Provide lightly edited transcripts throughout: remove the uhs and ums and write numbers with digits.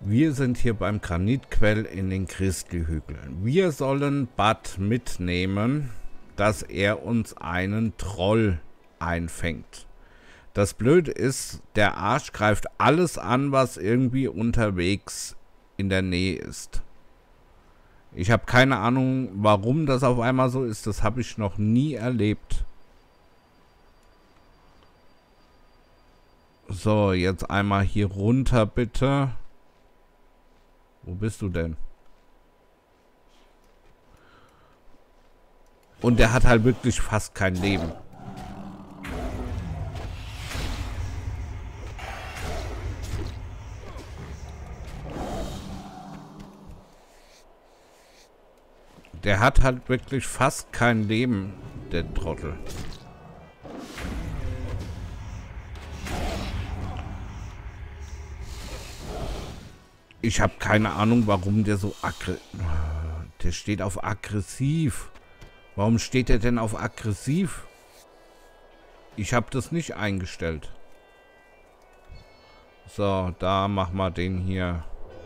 Wir sind hier beim Granitquell in den Christli-Hügeln. Wir sollen Bud mitnehmen, dass er uns einen Troll einfängt. Das Blöde ist, der Arsch greift alles an, was irgendwie unterwegs in der Nähe ist. Ich habe keine Ahnung, warum das auf einmal so ist. Das habe ich noch nie erlebt. So, jetzt einmal hier runter, bitte. Wo bist du denn? Und der hat halt wirklich fast kein Leben. Der hat halt wirklich fast kein Leben, der Trottel. Ich habe keine Ahnung, warum der so Der steht auf aggressiv. Warum steht er denn auf aggressiv? Ich habe das nicht eingestellt. So, da machen wir den hier.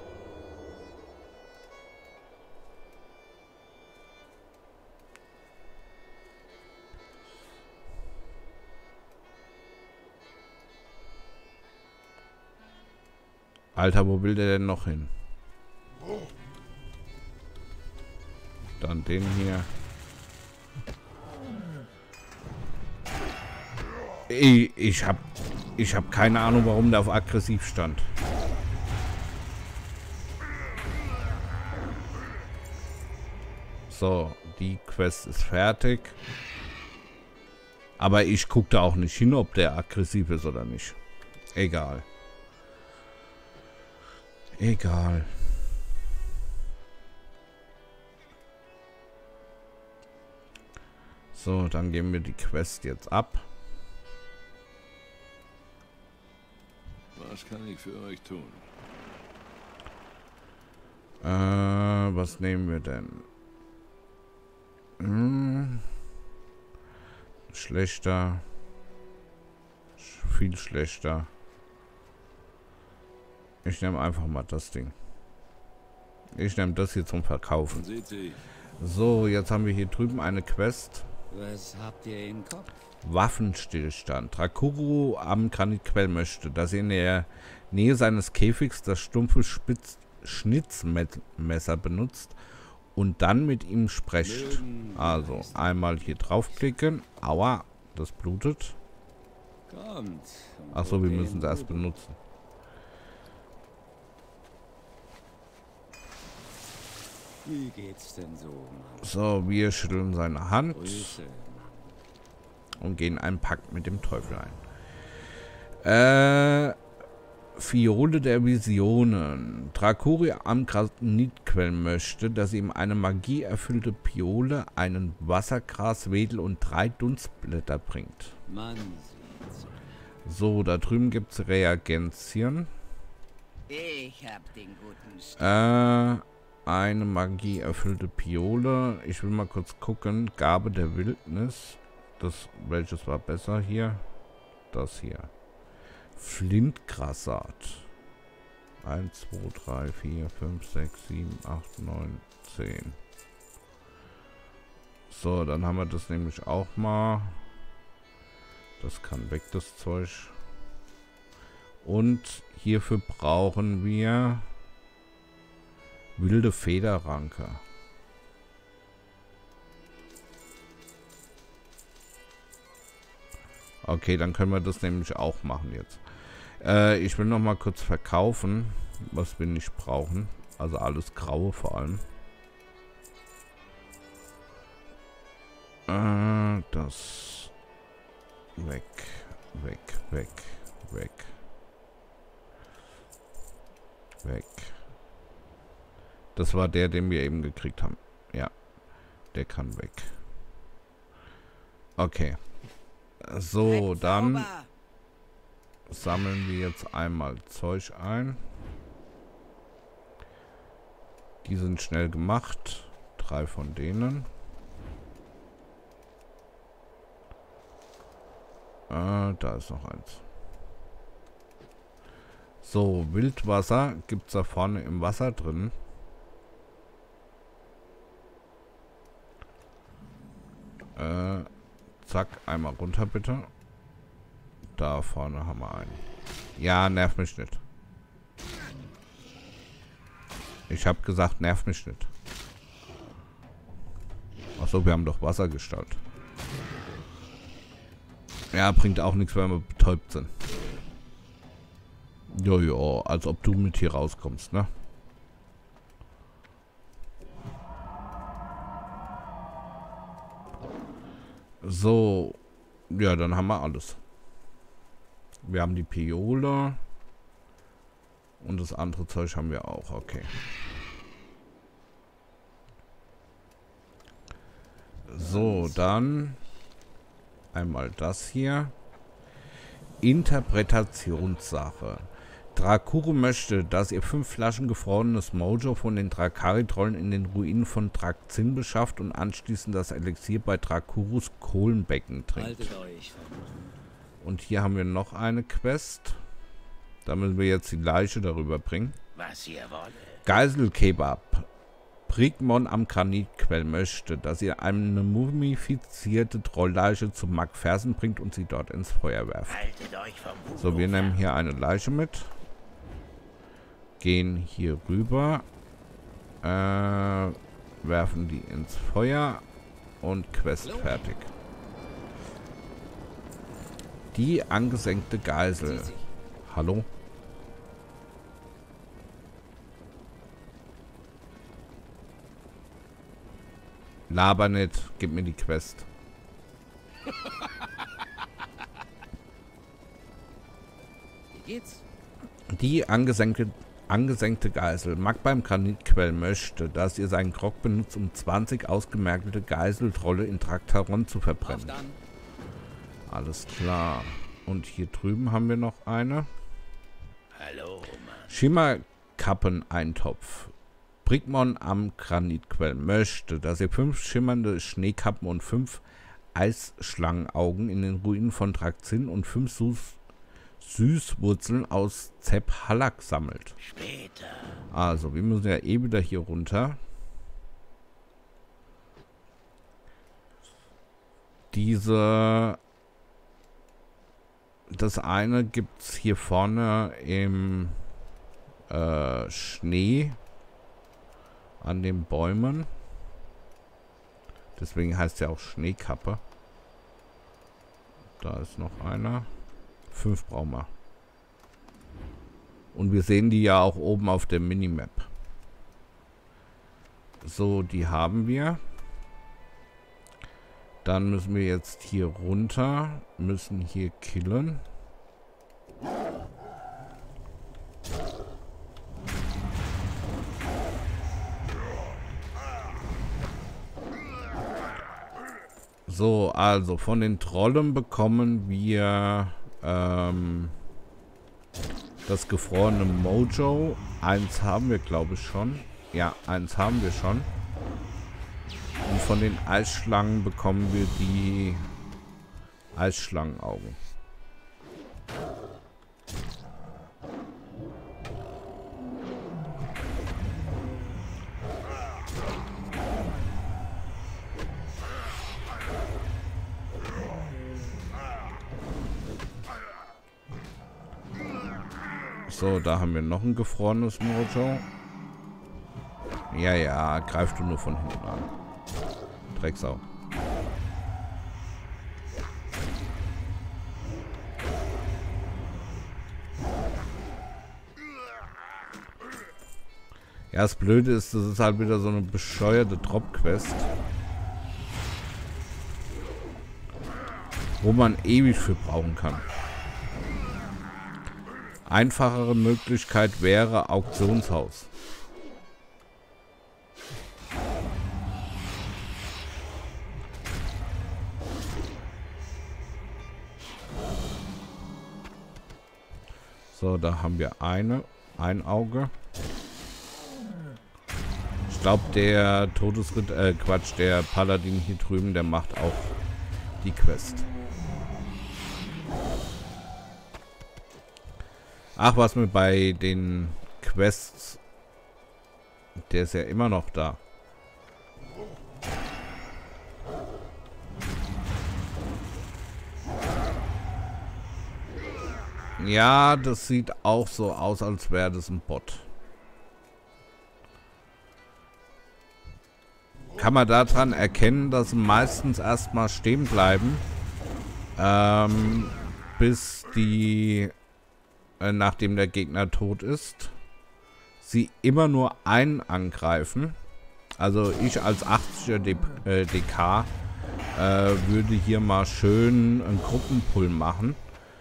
Alter, wo will der denn noch hin? Dann den hier. Ich hab keine Ahnung, warum der auf aggressiv stand. So, die Quest ist fertig. Aber ich gucke da auch nicht hin, ob der aggressiv ist oder nicht. Egal. Egal. So, dann geben wir die Quest jetzt ab. Was kann ich für euch tun? Was nehmen wir denn? Schlechter. Viel schlechter. Ich nehme einfach mal das Ding. Ich nehme das hier zum Verkaufen. So, jetzt haben wir hier drüben eine Quest. Was habt ihr im Kopf? Waffenstillstand. Drakuru am Granitquell möchte, dass ihr in der Nähe seines Käfigs das stumpfe Schnitzmesser benutzt und dann mit ihm sprecht. Also einmal hier draufklicken. Aua, das blutet. Achso, wir müssen es erst benutzen. Wie geht's denn so, Mann? So, wir schütteln seine Hand Grüße, und gehen einen Pakt mit dem Teufel ein. Fiole der Visionen. Drakuri am Granitquell möchte, dass ihm eine magieerfüllte Piole, einen Wassergraswedel und 3 Dunstblätter bringt. Man sieht's. So, da drüben gibt es Reagenzien. Ich hab den guten St Eine magieerfüllte Piole. Ich will mal kurz gucken. Gabe der Wildnis. Welches war besser hier? Das hier. Flintgrassat. 1, 2, 3, 4, 5, 6, 7, 8, 9, 10. So, dann haben wir das nämlich auch mal. Das kann weg, das Zeug. Und hierfür brauchen wir wilde Federranke. Okay, dann können wir das nämlich auch machen jetzt. Ich will noch mal kurz verkaufen, was wir nicht brauchen. Also alles Graue vor allem. Das weg, weg, weg, weg, weg. Das war der, den wir eben gekriegt haben. Ja, der kann weg. Okay. So, dann sammeln wir jetzt einmal Zeug ein. Die sind schnell gemacht. 3 von denen. Da ist noch eins. So, Wildwasser gibt es da vorne im Wasser drin. Zack, einmal runter bitte. Da vorne haben wir einen. Ja, nerv mich nicht. Ich habe gesagt, nerv mich nicht. Achso, wir haben doch Wassergestalt. Ja, bringt auch nichts, wenn wir betäubt sind. Jojo, als ob du mit hier rauskommst, ne? So. Ja, dann haben wir alles. Wir haben die Piole. Und das andere Zeug haben wir auch, okay. So, dann einmal das hier. Interpretationssache. Drakuru möchte, dass ihr 5 Flaschen gefrorenes Mojo von den Drakari-Trollen in den Ruinen von Drakzin beschafft und anschließend das Elixier bei Drakurus Kohlenbecken trinkt. Und hier haben wir noch eine Quest. Da müssen wir jetzt die Leiche darüber bringen. Was ihr wollt. Geiselkebab. Brigmon am Granitquell möchte, dass ihr eine mumifizierte Trollleiche zu Macpherson bringt und sie dort ins Feuer werft. So, wir nehmen hier eine Leiche mit. Gehen hier rüber. Werfen die ins Feuer. Und Quest fertig. Die angesenkte Geisel. Hallo? Laber nicht, gib mir die Quest. Wie geht's? Die angesenkte Geisel. Mag beim Granitquell möchte, dass ihr seinen Grog benutzt, um 20 ausgemergelte Geiseltrolle in Traktaron zu verbrennen. Alles klar. Und hier drüben haben wir noch eine. Hallo, Mann. Schimmerkappen-Eintopf. Brigmon am Granitquell möchte, dass ihr 5 schimmernde Schneekappen und 5 Eisschlangenaugen in den Ruinen von Drakzin und 5 Süßwurzeln aus Zep-Halak sammelt. Später. Also, wir müssen ja eh wieder hier runter. Das eine gibt es hier vorne im Schnee an den Bäumen. Deswegen heißt ja auch Schneekappe. Da ist noch einer. 5 brauchen wir. Und wir sehen die ja auch oben auf der Minimap. So, die haben wir. Dann müssen wir jetzt hier runter. Müssen hier killen. So, also von den Trollen bekommen wir das gefrorene Mojo. 1 haben wir, glaube ich, schon. Ja, 1 haben wir schon. Und von den Eisschlangen bekommen wir die Eisschlangenaugen. So, da haben wir noch ein gefrorenes Mojo. Ja, ja, greifst du nur von hinten an. Drecksau. Ja, das Blöde ist, das ist halt wieder so eine bescheuerte Drop-Quest. Wo man ewig für brauchen kann. Einfachere Möglichkeit wäre Auktionshaus. So, da haben wir ein Auge. Ich glaube, der Todesritter, Quatsch, der Paladin hier drüben, der macht auch die Quest. Ach, was mir bei den Quests... Der ist ja immer noch da. Ja, das sieht auch so aus, als wäre das ein Bot. Kann man daran erkennen, dass sie meistens erstmal stehen bleiben, bis die, nachdem der Gegner tot ist, sie immer nur einen angreifen. Also ich als 80er DK würde hier mal schön einen Gruppenpull machen.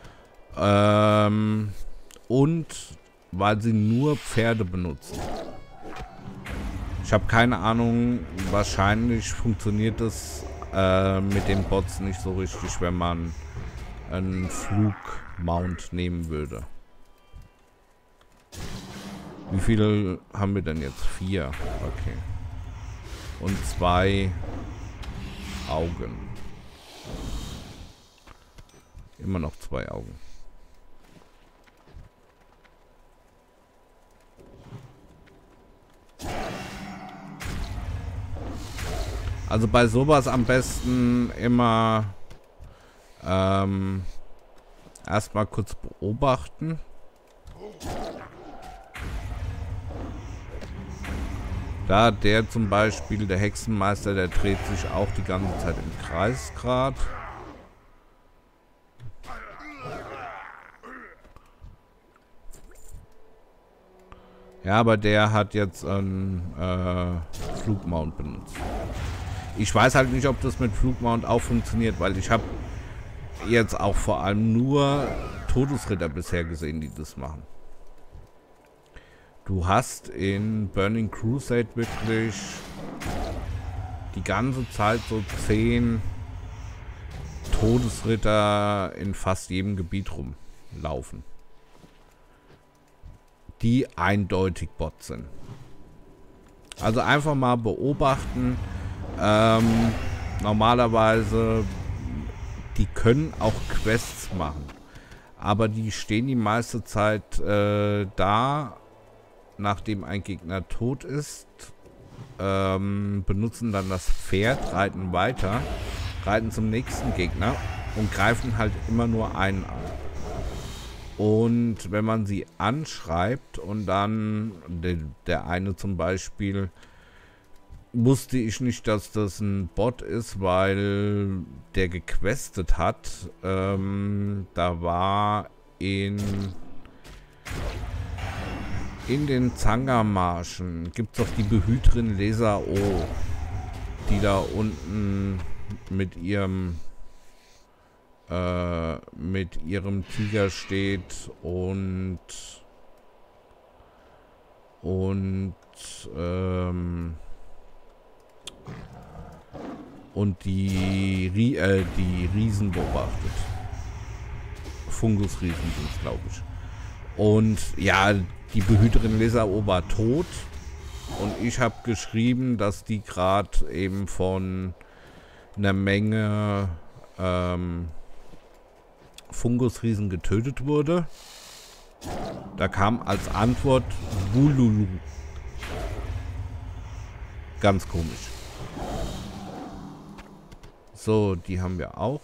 Und weil sie nur Pferde benutzen. Ich habe keine Ahnung, wahrscheinlich funktioniert das mit den Bots nicht so richtig, wenn man einen Flugmount nehmen würde. Wie viele haben wir denn jetzt? 4. Okay. Und 2 Augen. Immer noch 2 Augen. Also bei sowas am besten immer erstmal kurz beobachten. Da der zum Beispiel, der Hexenmeister, der dreht sich auch die ganze Zeit im Kreis gerade. Ja, aber der hat jetzt einen Flugmount benutzt. Ich weiß halt nicht, ob das mit Flugmount auch funktioniert, weil ich habe jetzt auch vor allem nur Todesritter bisher gesehen, die das machen. Du hast in Burning Crusade wirklich die ganze Zeit so 10 Todesritter in fast jedem Gebiet rumlaufen, die eindeutig Bots sind. Also einfach mal beobachten. Normalerweise, die können auch Quests machen, aber die stehen die meiste Zeit da, nachdem ein Gegner tot ist, benutzen dann das Pferd, reiten weiter, reiten zum nächsten Gegner und greifen halt immer nur einen an. Und wenn man sie anschreibt und dann der eine zum Beispiel, wusste ich nicht, dass das ein Bot ist, weil der gequestet hat. Da war in den Zangermarschen gibt es doch die Behüterin Lesa O, die da unten mit ihrem Tiger steht und die Riesen beobachtet. Fungusriesen sind es, glaube ich. Und ja, die Behüterin Lesa O war tot. Und ich habe geschrieben, dass die gerade eben von einer Menge Fungusriesen getötet wurde. Da kam als Antwort Wululu. Ganz komisch. So, die haben wir auch.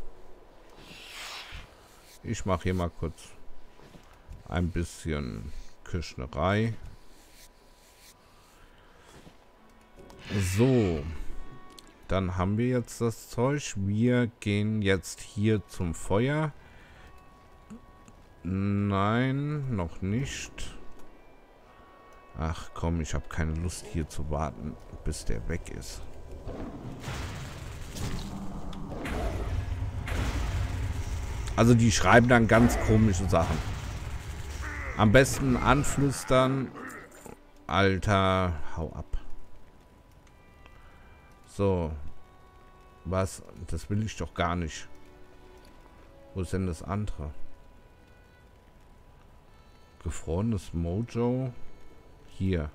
Ich mache hier mal kurz ein bisschen Küchenerei. So, dann haben wir jetzt das Zeug. Wir gehen jetzt hier zum Feuer. Nein, noch nicht. Ach komm, ich habe keine Lust hier zu warten, bis der weg ist. Also die schreiben dann ganz komische Sachen. Am besten anflüstern. Alter, hau ab. So. Was? Das will ich doch gar nicht. Wo ist denn das andere? Gefrorenes Mojo. Hier.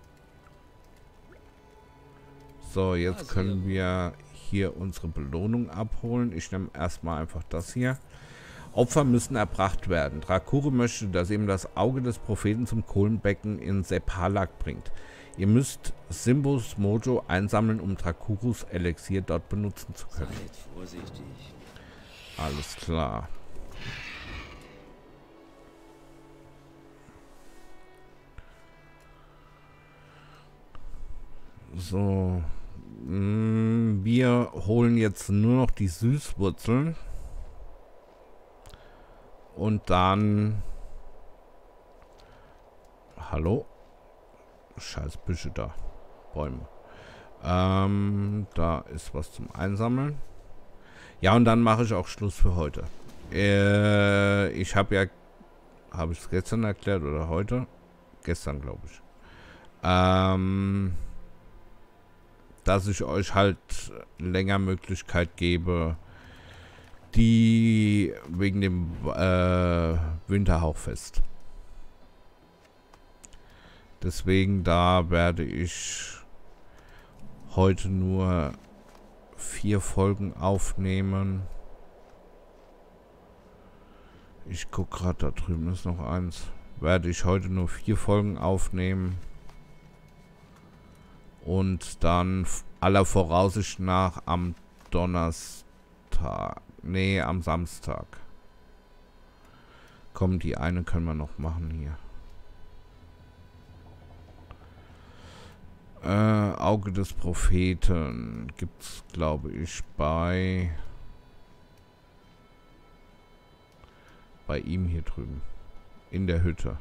So, jetzt können wir hier unsere Belohnung abholen. Ich nehme erstmal einfach das hier. Opfer müssen erbracht werden. Drakure möchte, dass ihm das Auge des Propheten zum Kohlenbecken in Sepalak bringt. Ihr müsst Simbos Mojo einsammeln, um Drakurus Elixier dort benutzen zu können. Seid vorsichtig. Alles klar. So. Wir holen jetzt nur noch die Süßwurzeln. Und dann... Hallo? Scheiß Büsche da. Bäume. Da ist was zum Einsammeln. Ja, und dann mache ich auch Schluss für heute. Ich habe ja... Habe ich es gestern erklärt oder heute? Gestern, glaube ich. Dass ich euch halt länger Möglichkeit gebe, die wegen dem Winterhauchfest. Deswegen da werde ich heute nur 4 Folgen aufnehmen. Ich gucke gerade, da drüben ist noch eins. Werde ich heute nur 4 Folgen aufnehmen. Und dann aller Voraussicht nach am Donnerstag. Nee, am Samstag. Komm, die eine können wir noch machen hier. Auge des Propheten gibt's, glaube ich, bei ihm hier drüben. In der Hütte.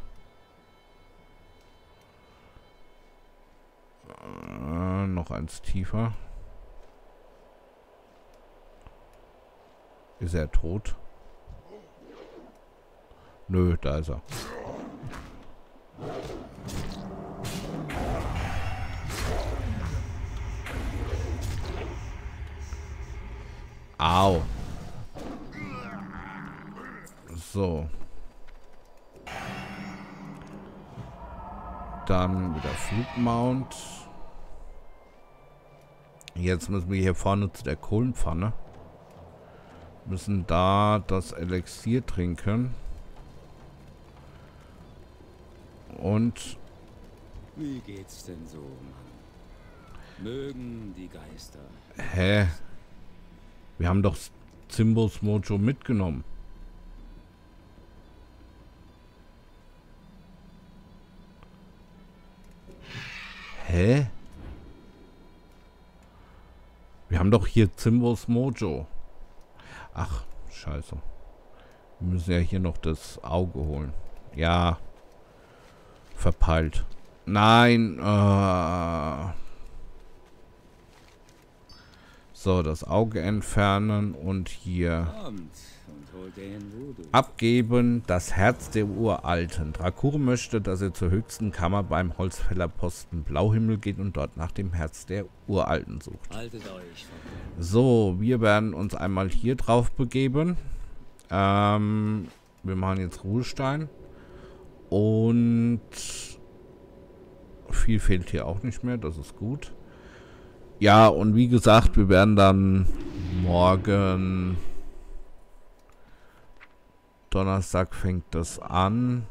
Noch eins tiefer. Ist er tot? Nö, da ist er. Au. So. Dann wieder Flugmount. Jetzt müssen wir hier vorne zu der Kohlenpfanne. Müssen da das Elixier trinken. Und... Wie geht's denn so, Mann? Mögen die Geister. Hä? Wir haben doch Simbos Mojo mitgenommen. Hä? Wir haben doch hier Simbos Mojo. Ach, scheiße. Wir müssen ja hier noch das Auge holen. Ja. Verpeilt. Nein. So, das Auge entfernen und hier abgeben. Das Herz der Uralten. Drakure möchte, dass ihr zur höchsten Kammer beim Holzfällerposten Blauhimmel geht und dort nach dem Herz der Uralten sucht. Haltet euch. So, wir werden uns einmal hier drauf begeben. Wir machen jetzt Ruhestein. Und viel fehlt hier auch nicht mehr, das ist gut. Ja, und wie gesagt, wir werden dann morgen... Donnerstag fängt das an.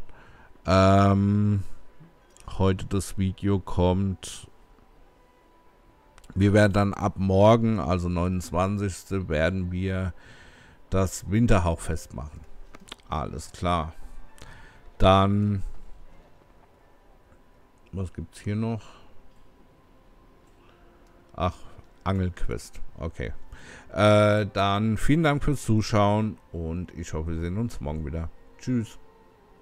Heute das Video kommt. Wir werden dann ab morgen, also 29. werden wir das Winterhauchfest machen. Alles klar. Dann, was gibt's hier noch? Ach, Angelquest. Okay. Dann vielen Dank fürs Zuschauen und ich hoffe, wir sehen uns morgen wieder. Tschüss.